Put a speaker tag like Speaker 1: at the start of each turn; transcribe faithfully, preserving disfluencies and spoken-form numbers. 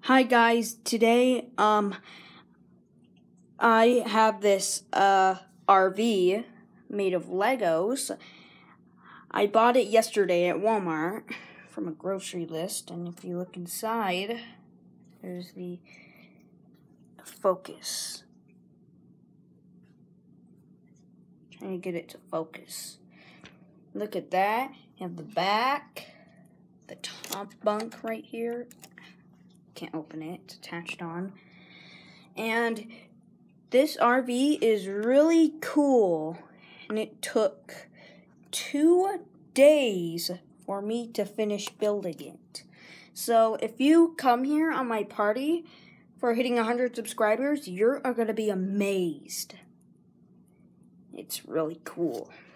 Speaker 1: Hi guys, today um I have this uh R V made of Legos. I bought it yesterday at Walmart from a grocery list, and if you look inside, there's the focus. Trying to get it to focus. Look at that. You have the back, the top bunk right here. Can't open it, it's attached on. And this R V is really cool, and it took two days for me to finish building it. So if you come here on my party for hitting one hundred subscribers, you're going to be amazed. It's really cool.